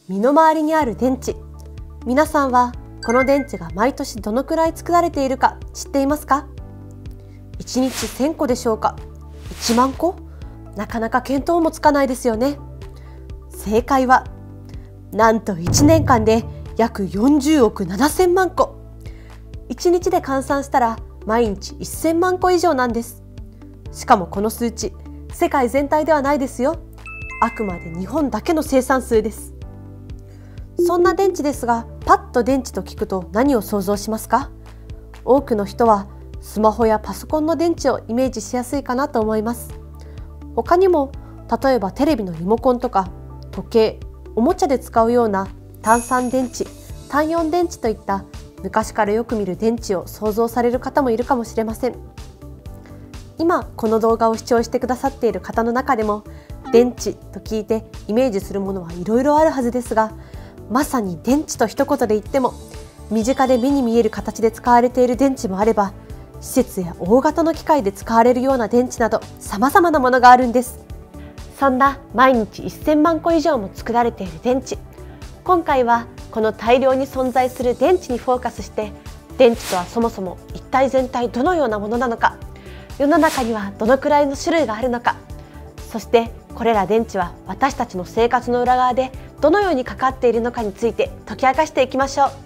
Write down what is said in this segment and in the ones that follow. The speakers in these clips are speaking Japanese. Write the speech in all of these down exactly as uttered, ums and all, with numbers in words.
身の回りにある電池。皆さんはこの電池が毎年どのくらい作られているか知っていますか？いちにちせんこでしょうか？いちまんこ？なかなか見当もつかないですよね。正解はなんといちねんかんで約よんじゅうおくななせんまんこ。いちにちで換算したら毎日せんまんこ以上なんです。しかもこの数値、世界全体ではないですよ。あくまで日本だけの生産数です。そんな電池ですが、パッと電池と聞くと何を想像しますか？多くの人はスマホやパソコンの電池をイメージしやすいかなと思います。他にも例えばテレビのリモコンとか時計、おもちゃで使うような単三電池、単四電池といった昔からよく見る電池を想像される方もいるかもしれません。今この動画を視聴してくださっている方の中でも電池と聞いてイメージするものはいろいろあるはずですが、まさに電池と一言で言っても身近で目に見える形で使われている電池もあれば、施設や大型の機械で使われるような電池など様々なものがあるんです。そんな毎日せんまんこ以上も作られている電池、今回はこの大量に存在する電池にフォーカスして、電池とはそもそも一体全体どのようなものなのか、世の中にはどのくらいの種類があるのか、そしてこれら電池は私たちの生活の裏側でどのように関わっているのかについて解き明かしていきましょう。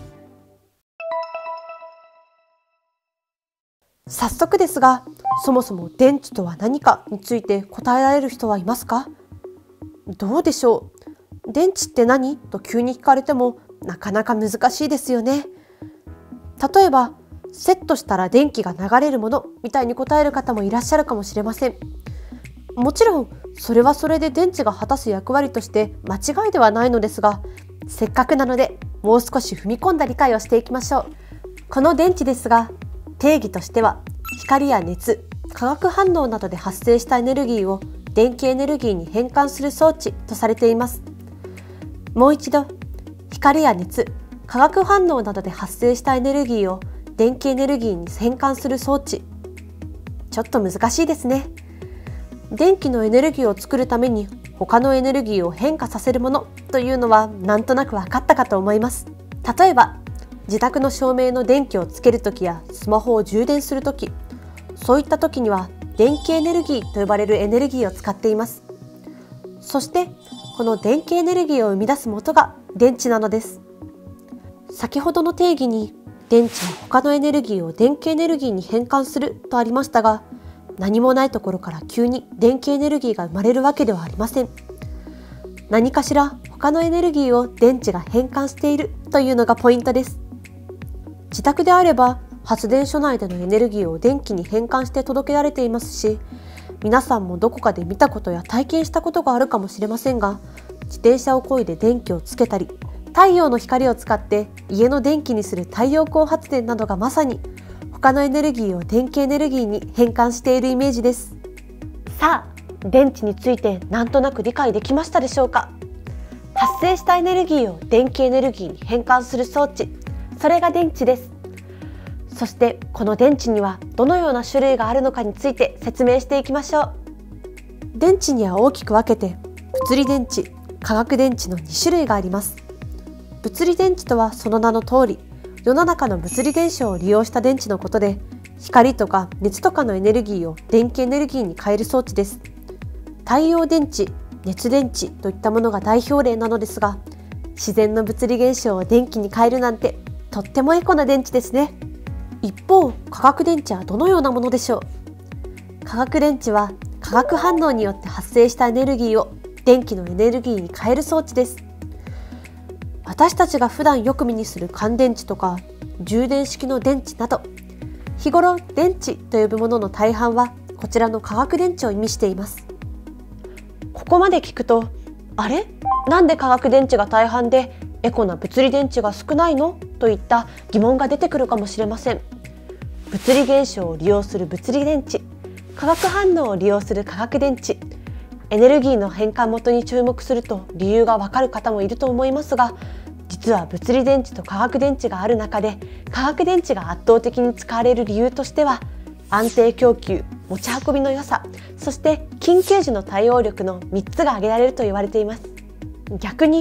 早速ですが、そもそも電池とは何かについて答えられる人はいますか？どうでしょう。電池って何？と急に聞かれてもなかなか難しいですよね。例えばセットしたら電気が流れるものみたいに答える方もいらっしゃるかもしれません。もちろんそれはそれで電池が果たす役割として間違いではないのですが、せっかくなのでもう少し踏み込んだ理解をしていきましょう。この電池ですが、定義としては光や熱、化学反応などで発生したエネルギーを電気エネルギーに変換する装置とされています。もう一度、光や熱、化学反応などで発生したエネルギーを電気エネルギーに変換する装置。ちょっと難しいですね。電気のエネルギーを作るために他のエネルギーを変化させるものというのはなんとなく分かったかと思います。例えば自宅の照明の電気をつけるときやスマホを充電するとき、そういったときには電気エネルギーと呼ばれるエネルギーを使っています。そしてこの電気エネルギーを生み出す元が電池なのです。先ほどの定義に電池は他のエネルギーを電気エネルギーに変換するとありましたが、何もないところから急に電気エネルギーが生まれるわけではありません。何かしら他のエネルギーを電池が変換しているというのがポイントです。自宅であれば発電所内でのエネルギーを電気に変換して届けられていますし、皆さんもどこかで見たことや体験したことがあるかもしれませんが、自転車を漕いで電気をつけたり、太陽の光を使って家の電気にする太陽光発電などがまさに他のエネルギーを電気エネルギーに変換しているイメージです。さあ、電池についてなんとなく理解できましたでしょうか？発生したエネルギーを電気エネルギーに変換する装置、それが電池です。そしてこの電池にはどのような種類があるのかについて説明していきましょう。電池には大きく分けて物理電池、化学電池のに種類があります。物理電池とはその名の通り、世の中の物理現象を利用した電池のことで、光とか熱とかのエネルギーを電気エネルギーに変える装置です。太陽電池、熱電池といったものが代表例なのですが、自然の物理現象を電気に変えるなんてとってもエコな電池ですね。一方、化学電池はどのようなものでしょう？化学電池は化学反応によって発生したエネルギーを電気のエネルギーに変える装置です。私たちが普段よく目にする乾電池とか充電式の電池など、日頃電池と呼ぶものの大半はこちらの化学電池を意味しています。ここまで聞くと、あれ？なんで化学電池が大半でエコな物理電池が少ないの？といった疑問が出てくるかもしれません。物理現象を利用する物理電池、化学反応を利用する化学電池、エネルギーの変換元に注目すると理由がわかる方もいると思いますが、実は物理電池と化学電池がある中で、化学電池が圧倒的に使われる理由としては、安定供給、持ち運びの良さ、そして緊急時の対応力のみっつが挙げられると言われています。逆に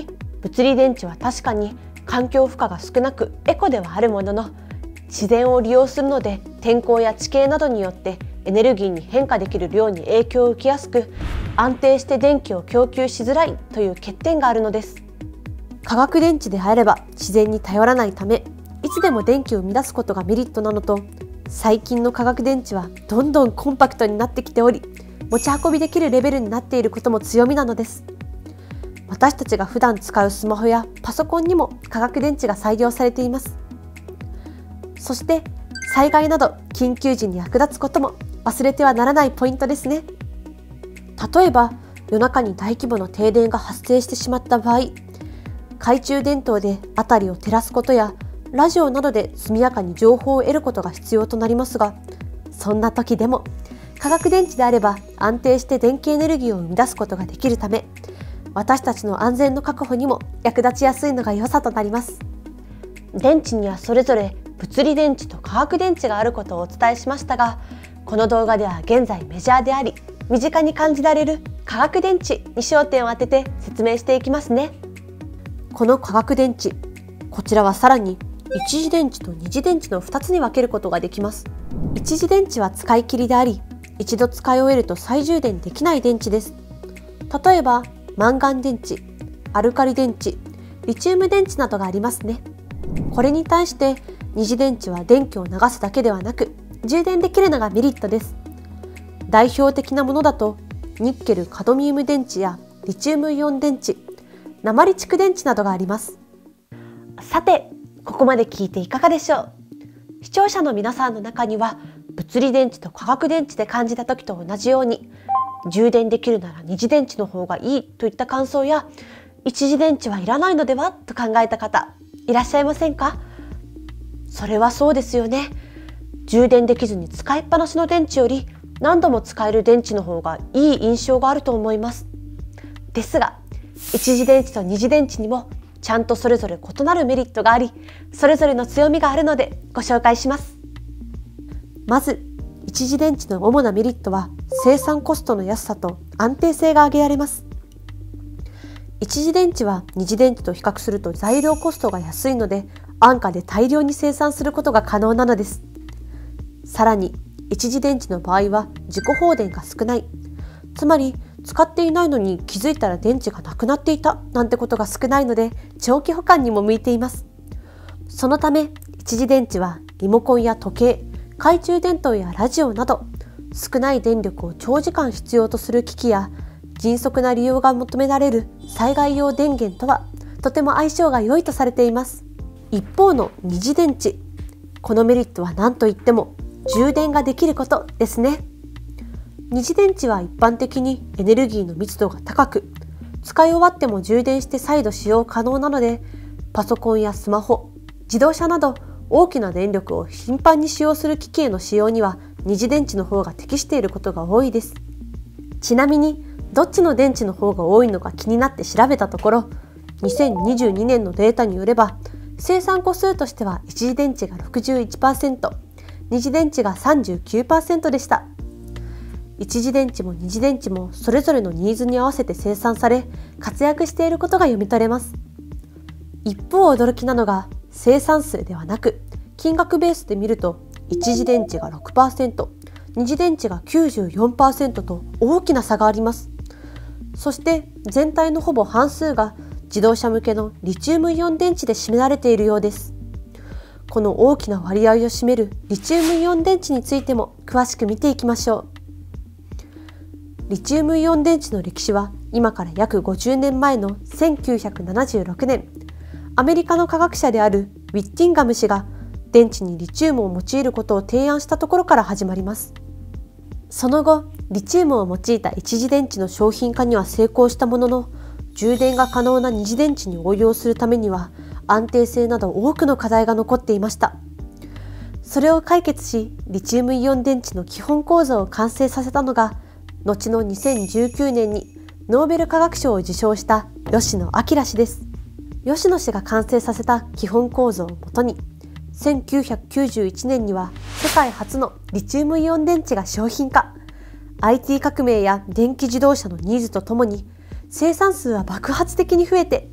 物理電池は確かに環境負荷が少なくエコではあるものの、自然を利用するので天候や地形などによってエネルギーに変化できる量に影響を受けやすく、安定して電気を供給しづらいという欠点があるのです。化学電池であれば自然に頼らないため、いつでも電気を生み出すことがメリットなのと、最近の化学電池はどんどんコンパクトになってきており、持ち運びできるレベルになっていることも強みなのです。私たちが普段使うスマホやパソコンにも化学電池が採用されています。そして災害など緊急時に役立つことも忘れてはならないポイントですね。例えば夜中に大規模な停電が発生してしまった場合、懐中電灯で辺りを照らすことやラジオなどで速やかに情報を得ることが必要となりますが、そんな時でも化学電池であれば安定して電気エネルギーを生み出すことができるため、私たちの安全の確保にも役立ちやすいのが良さとなります。電池にはそれぞれ物理電池と化学電池があることをお伝えしましたが、この動画では現在メジャーであり身近に感じられる化学電池に焦点を当てて説明していきますね。この化学電池、こちらはさらに一次電池と二次電池のふたつに分けることができます。一次電池は使い切りであり、一度使い終えると再充電できない電池です。例えばマンガン電池、アルカリ電池、リチウム電池などがありますね。これに対して二次電池は電気を流すだけではなく充電できるのがメリットです。代表的なものだとニッケルカドミウム電池やリチウムイオン電池、鉛蓄電池などがあります。さて、ここまで聞いていかがでしょう。視聴者の皆さんの中には物理電池と化学電池で感じた時と同じように、充電できるなら二次電池の方がいいといった感想や、一次電池はいらないのではと考えた方いらっしゃいませんか？それはそうですよね。充電できずに使いっぱなしの電池より何度も使える電池の方がいい印象があると思います。ですが、一次電池と二次電池にもちゃんとそれぞれ異なるメリットがあり、それぞれの強みがあるのでご紹介します。まず、一次電池の主なメリットは生産コストの安さと安定性が挙げられます。一次電池は二次電池と比較すると材料コストが安いので、安価で大量に生産することが可能なのです。さらに、一次電池の場合は自己放電が少ない。つまり、使っていないのに気づいたら電池がなくなっていたなんてことが少ないので、長期保管にも向いています。そのため、一次電池はリモコンや時計、懐中電灯やラジオなど、少ない電力を長時間必要とする機器や、迅速な利用が求められる災害用電源とは、とても相性が良いとされています。一方の二次電池、このメリットは何といっても、充電ができることですね。二次電池は一般的にエネルギーの密度が高く、使い終わっても充電して再度使用可能なので、パソコンやスマホ、自動車など大きな電力を頻繁に使用する機器への使用には二次電池の方が適していることが多いです。ちなみに、どっちの電池の方が多いのか気になって調べたところ、にせんにじゅうにねんのデータによれば、生産個数としては一次電池が ろくじゅういちパーセント、二次電池が さんじゅうきゅうパーセント でした。一次電池も二次電池もそれぞれのニーズに合わせて生産され、活躍していることが読み取れます。一方驚きなのが生産数ではなく、金額ベースで見ると一次電池が ろくパーセント、二次電池が きゅうじゅうよんパーセント と大きな差があります。そして全体のほぼ半数が自動車向けのリチウムイオン電池で占められているようです。この大きな割合を占めるリチウムイオン電池についても詳しく見ていきましょう。リチウムイオン電池の歴史は今から約ごじゅうねんまえのせんきゅうひゃくななじゅうろくねん、アメリカの科学者であるウィッティンガム氏が電池にリチウムを用いることを提案したところから始まります。その後、リチウムを用いた一次電池の商品化には成功したものの、充電が可能な二次電池に応用するためには安定性など多くの課題が残っていました。それを解決し、リチウムイオン電池の基本構造を完成させたのが、後のにせんじゅうきゅうねんにノーベル化学賞を受賞した吉野彰氏です。吉野氏が完成させた基本構造をもとに、せんきゅうひゃくきゅうじゅういちねんには世界初のリチウムイオン電池が商品化。アイティー 革命や電気自動車のニーズとともに、生産数は爆発的に増えて、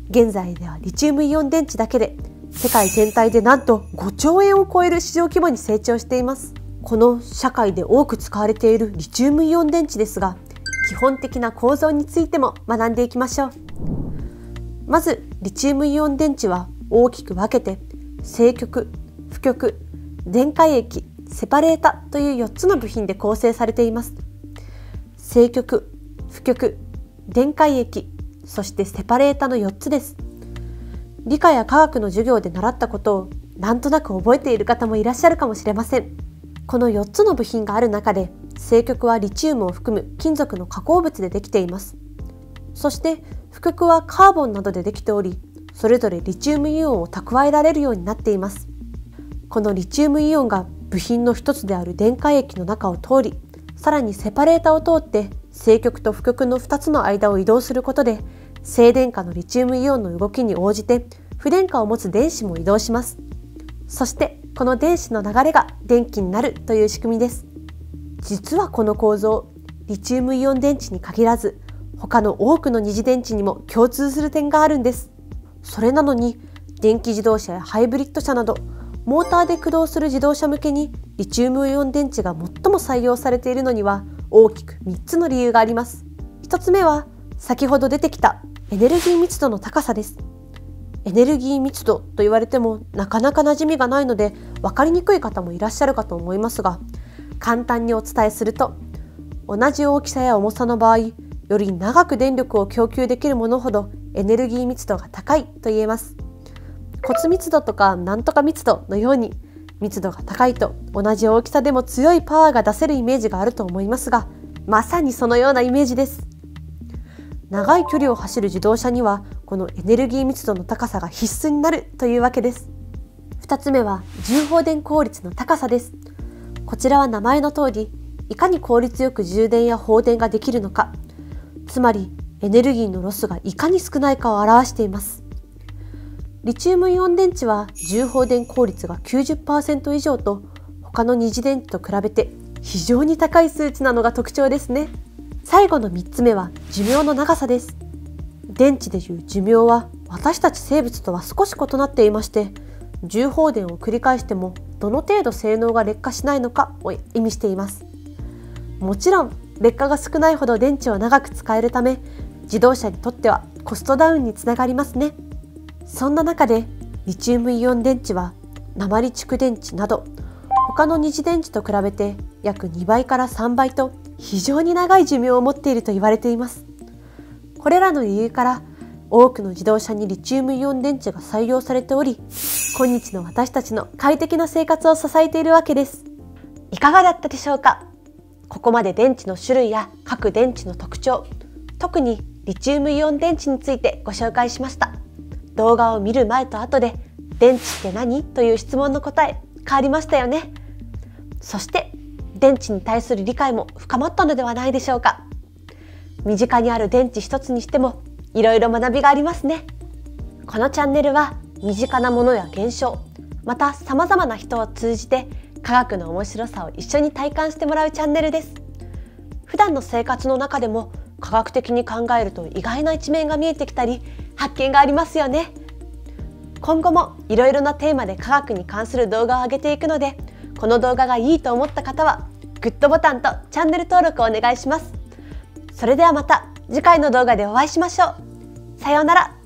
現在ではリチウムイオン電池だけで世界全体でなんとごちょうえんを超える市場規模に成長しています。この社会で多く使われているリチウムイオン電池ですが、基本的な構造についても学んでいきましょう。まずリチウムイオン電池は大きく分けて正極、負極、電解液、セパレータというよっつの部品で構成されています。正極、負極、電解液、そしてセパレータのよっつです。理科や科学の授業で習ったことをなんとなく覚えている方もいらっしゃるかもしれません。このよっつの部品がある中で、正極はリチウムを含む金属の加工物でできています。そして負極はカーボンなどでできており、それぞれリチウムイオンを蓄えられるようになっています。このリチウムイオンが部品の一つである電解液の中を通り、さらにセパレータを通って正極と負極のふたつの間を移動することで、正電荷のリチウムイオンの動きに応じて負電荷を持つ電子も移動します。そしてこの電子の流れが電気になるという仕組みです。実はこの構造、リチウムイオン電池に限らず他の多くの二次電池にも共通する点があるんです。それなのに電気自動車やハイブリッド車などモーターで駆動する自動車向けにリチウムイオン電池が最も採用されているのには大きくみっつの理由があります。ひとつめは先ほど出てきたエネルギー密度の高さです。エネルギー密度と言われてもなかなか馴染みがないので分かりにくい方もいらっしゃるかと思いますが、簡単にお伝えすると、同じ大きさや重さの場合、より長く電力を供給できるものほどエネルギー密度が高いと言えます。骨密度とかなんとか密度のように、密度が高いと同じ大きさでも強いパワーが出せるイメージがあると思いますが、まさにそのようなイメージです。長い距離を走る自動車にはこのエネルギー密度の高さが必須になるというわけです。ふたつめは充放電効率の高さです。こちらは名前の通り、いかに効率よく充電や放電ができるのか、つまりエネルギーのロスがいかに少ないかを表しています。リチウムイオン電池は充放電効率が きゅうじゅっパーセント 以上と他の二次電池と比べて非常に高い数値なのが特徴ですね。最後のみっつめは寿命の長さです。電池でいう寿命は私たち生物とは少し異なっていまして、充放電を繰り返してもどの程度性能が劣化しないのかを意味しています。もちろん劣化が少ないほど電池を長く使えるため、自動車にとってはコストダウンにつながりますね。そんな中でリチウムイオン電池は鉛蓄電池など他の二次電池と比べて約にばいからさんばいと非常に長い寿命を持っていると言われています。これらの理由から多くの自動車にリチウムイオン電池が採用されており、今日の私たちの快適な生活を支えているわけです。いかがだったでしょうか。ここまで電池の種類や各電池の特徴、特にリチウムイオン電池についてご紹介しました。動画を見る前と後で電池って何という質問の答え変わりましたよね。そして電池に対する理解も深まったのではないでしょうか。身近にある電池一つにしてもいろいろ学びがありますね。このチャンネルは身近なものや現象、また様々な人を通じて科学の面白さを一緒に体感してもらうチャンネルです。普段の生活の中でも科学的に考えると意外な一面が見えてきたり発見がありますよね。今後もいろいろなテーマで科学に関する動画を上げていくので、この動画がいいと思った方はグッドボタンとチャンネル登録をお願いします。それではまた次回の動画でお会いしましょう。さようなら。